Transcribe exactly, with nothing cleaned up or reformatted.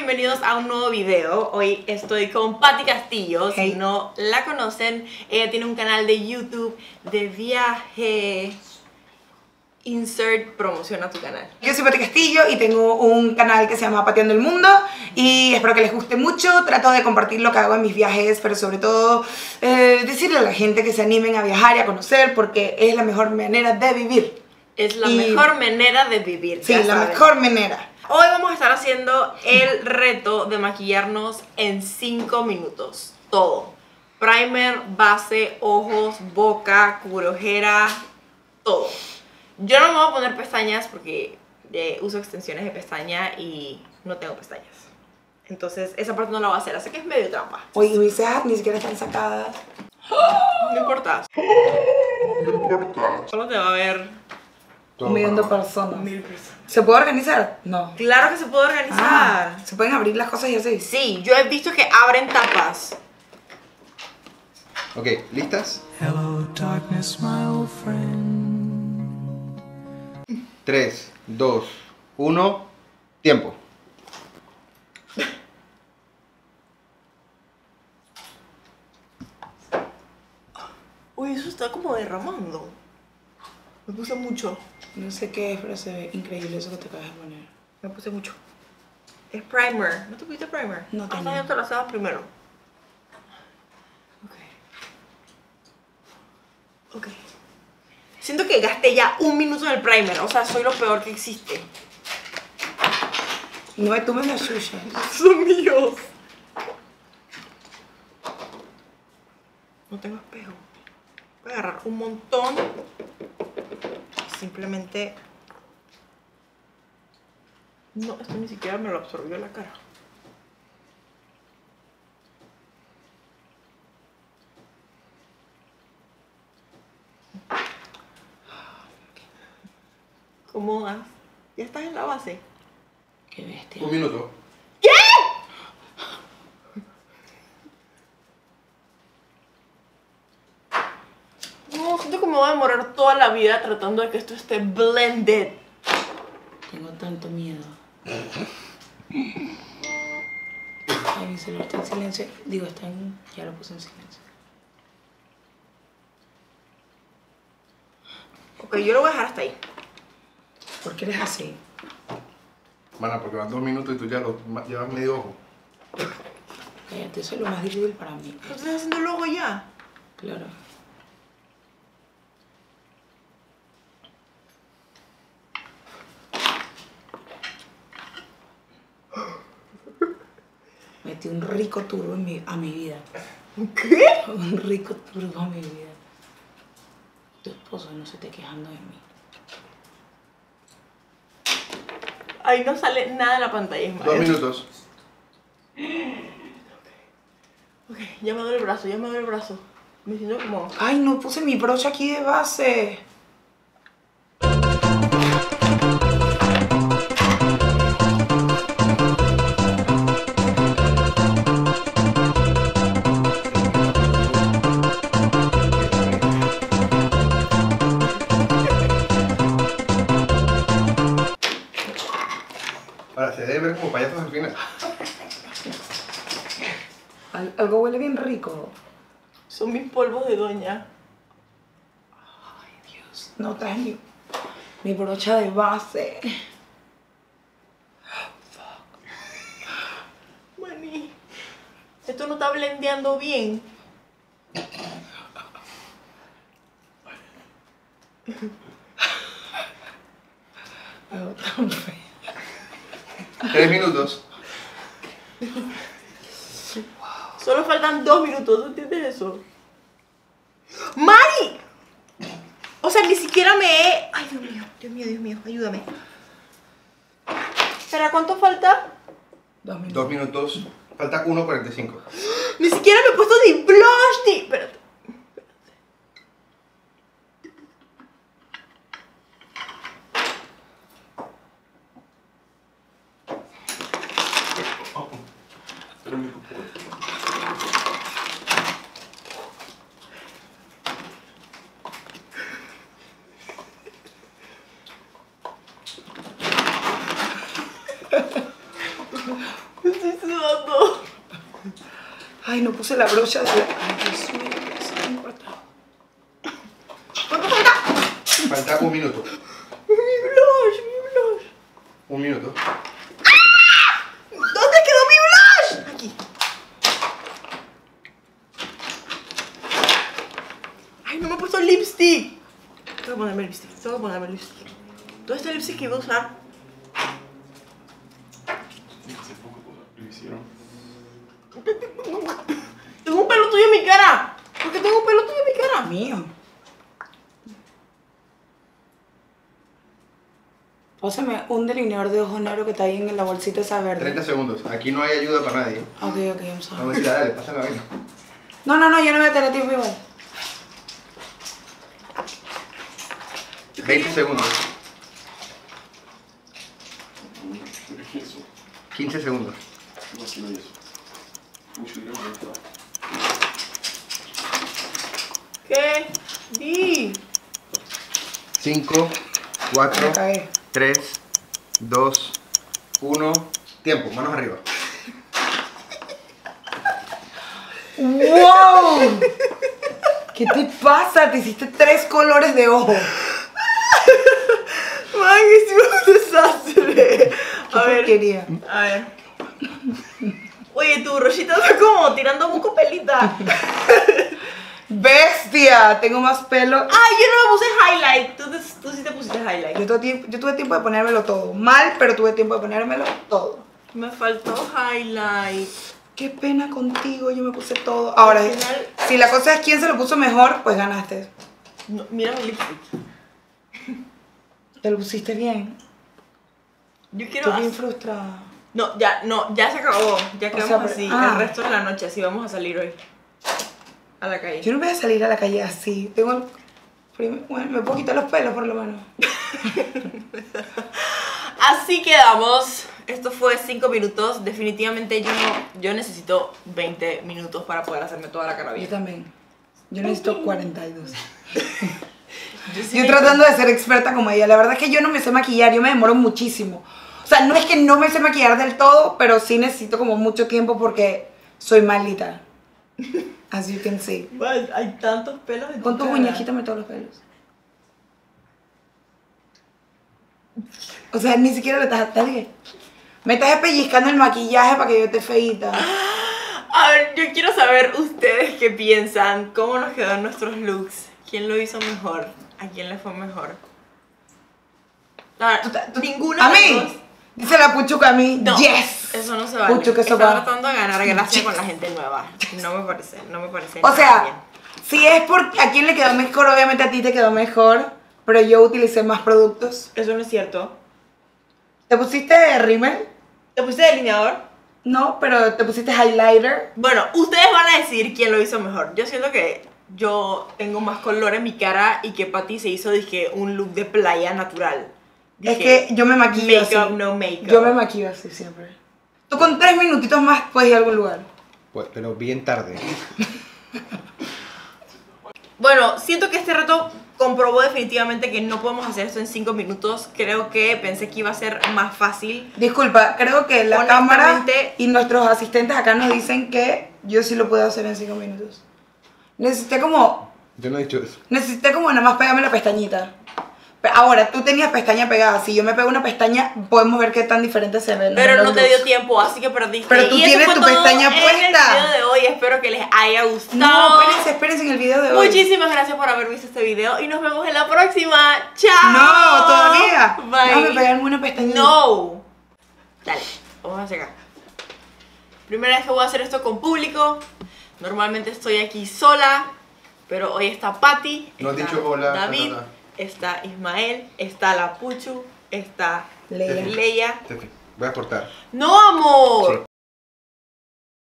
bienvenidos a un nuevo video. Hoy estoy con Patti Castillo. Hey. Si no la conocen, ella tiene un canal de YouTube de viaje. Insert promoción a tu canal. Yo soy Patti Castillo y tengo un canal que se llama Pateando el Mundo y espero que les guste mucho. Trato de compartir lo que hago en mis viajes, pero sobre todo eh, decirle a la gente que se animen a viajar y a conocer, porque es la mejor manera de vivir. Es la Y- mejor manera de vivir. Sí, ya la saben. mejor manera. Hoy vamos a estar haciendo el reto de maquillarnos en cinco minutos. Todo. Primer, base, ojos, boca, cubrojera, todo. Yo no me voy a poner pestañas porque eh, uso extensiones de pestaña y no tengo pestañas. Entonces esa parte no la voy a hacer, así que es medio trampa. Oye, mis cejas ni siquiera están sacadas. No importa. No importa. Solo te va a ver Un millón de personas. mil personas. ¿Se puede organizar? No. Claro que se puede organizar. Ah, se pueden abrir las cosas y así. Sí, yo he visto que abren tapas. Ok, ¿listas? Hello, darkness, my old friend. tres, dos, uno, tiempo. Uy, eso está como derramando. Me puse mucho. No sé qué es, pero se ve increíble eso que te acabas de poner. Me puse mucho. Es primer. ¿No te pusiste primer? No Ah, tengo. ya te lo hacemos primero. Ok. Ok. Siento que gasté ya un minuto en el primer. O sea, soy lo peor que existe. No me tomes la suya. Son míos. No tengo espejo. Voy a agarrar un montón. Simplemente... No, esto ni siquiera me lo absorbió la cara. ¿Cómo vas? ¿Ya estás en la base? Qué bestia. Un minuto. No, siento que me voy a demorar toda la vida tratando de que esto esté blended. Tengo tanto miedo. Ay, mi celular está en silencio. Digo, está en... Ya lo puse en silencio. Ok, yo lo voy a dejar hasta ahí. ¿Por qué eres así? Mana, porque van dos minutos y tú ya lo ma- llevas medio ojo. Cállate, eso es lo más difícil para mí. ¿Lo estás haciendo luego ya? Claro. Metí un rico turbo en mi, a mi vida. ¿Qué? Un rico turbo a mi vida. Tu esposo no se esté quejando de mí. Ahí no sale nada en la pantalla, es Dos minutos. Ok, ya me duele el brazo, ya me duele el brazo. Me siento como... Ay, no puse mi brocha aquí de base. Ahora, se debe ver como payasos al final. Al- algo huele bien rico. Son mis polvos de doña. Ay, Dios. No traes mi, mi brocha de base. Mani, esto no está blendeando bien. Algo tan feo. Tres minutos. Solo faltan dos minutos, ¿tú entiendes eso? ¡Mari! O sea, ni siquiera me he... Ay, Dios mío, Dios mío, Dios mío, ayúdame. ¿Espera, cuánto falta? Dos minutos. Dos minutos. Falta uno cuarenta y cinco. Ni siquiera me he puesto ni blush, ni... Espérate. Ay, no puse la brocha de la... Ay, Dios mío, eso no importa. ¿Cuánto falta? Falta un minuto. Mi blush, mi blush. Un minuto. ¿Dónde quedó mi blush? Aquí. Ay, no me he puesto lipstick. Tengo que ponerme lipstick, tengo que ponerme lipstick. ¿Dónde está el lipstick que iba a usar? Hace poco lo hicieron. Tengo un pelo tuyo en mi cara. ¿Por qué tengo un pelo tuyo en mi cara? Mío. Pásame un delineador de ojos negro que está ahí en la bolsita esa verde. treinta segundos. Aquí no hay ayuda para nadie. Ok, ok, I'm sorry. Vamos a decir, dale, pasa la vaina. No, no, no, yo no voy a tener tiempo igual. veinte segundos. quince segundos. ¿Qué? Di. cinco, cuatro, Me cagué. tres, dos, uno. Tiempo, manos arriba. ¡Wow! ¿Qué te pasa? Te hiciste tres colores de ojo. Man, es un desastre. ¿Qué A ver, porquería? a ver. Oye, tu brochita está como tirando mucho pelita. ¡Bestia! Tengo más pelo. Ay, yo no me puse highlight. Tú, te- tú sí te pusiste highlight. Yo tuve, tiempo, yo tuve tiempo de ponérmelo todo. Mal, pero tuve tiempo de ponérmelo todo. Me faltó highlight. Qué pena contigo, yo me puse todo. Ahora, Al final- si la cosa es quién se lo puso mejor, pues ganaste. No, mira el lipstick. Te lo pusiste bien. Yo quiero. Estoy bien hacer- frustrada. No, ya, no, ya se acabó. Ya quedamos sea, pero- así. ah. El resto de la noche, así vamos a salir hoy. A la calle. Yo no voy a salir a la calle así. Tengo el- prim- Bueno, me puedo quitar los pelos por lo menos. Así quedamos. Esto fue cinco minutos. Definitivamente yo no, yo necesito veinte minutos para poder hacerme toda la cara Yo bien. también. Yo necesito cuarenta y dos. Yo sí Yo me- tratando de ser experta como ella. La verdad es que yo no me sé maquillar, yo me demoro muchísimo. O sea, no es que no me sé maquillar del todo, pero sí necesito como mucho tiempo porque soy malita. As you can see. Ay, hay tantos pelos en tu Con tus cara. uñas, quítame todos los pelos. O sea, ni siquiera le estás... estás bien. Me estás pellizcando el maquillaje para que yo te feita. A ver, yo quiero saber ustedes qué piensan. ¿Cómo nos quedaron nuestros looks? ¿Quién lo hizo mejor? ¿A quién le fue mejor? A ver, ninguna ¿A de mí? las dos. Dice la Puchuca a mí. No, Yes. eso no se vale. Puchu, que eso Está va. tratando de ganar gracia Yes. con la gente nueva. No me parece, no me parece. O nada sea, bien. si es por a quién le quedó mejor, obviamente a ti te quedó mejor, pero yo utilicé más productos. Eso no es cierto. ¿Te pusiste rímel? ¿Te pusiste delineador? No, pero te pusiste highlighter. Bueno, ustedes van a decir quién lo hizo mejor. Yo siento que yo tengo más color en mi cara y que Patty se hizo, dije, un look de playa natural. Es Dije, que yo me maquillo make-up, así. no make-up. Yo me maquillo así siempre. Tú con tres minutitos más puedes ir a algún lugar. Pues, pero bien tarde. Bueno, siento que este reto comprobó definitivamente que no podemos hacer esto en cinco minutos. Creo que pensé que iba a ser más fácil. Disculpa, creo que la cámara Honestamente- y nuestros asistentes acá nos dicen que yo sí lo puedo hacer en cinco minutos. Necesité como, Yo no he dicho eso. necesité como nada más pegarme la pestañita. Pe- Ahora, tú tenías pestaña pegada. Si yo me pego una pestaña, podemos ver qué tan diferente se ve. Pero los no te looks. dio tiempo, así que perdiste. Pero tú Y eso tienes fue tu todo pestaña en el puesta. video de hoy. Espero que les haya gustado. No, espérense, espérense en el video de hoy. Muchísimas gracias por haber visto este video y nos vemos en la próxima. ¡Chao! No, todavía. Bye. Déjame pegarme una pestañita. No. Dale, vamos hacia acá. Primera vez que voy a hacer esto con público. Normalmente estoy aquí sola, pero hoy está Patty, No has está dicho hola, David, ta, ta, ta. está Ismael, está la Puchu, está Leia. Leia. Tefi, voy a cortar. No, amor. Sí.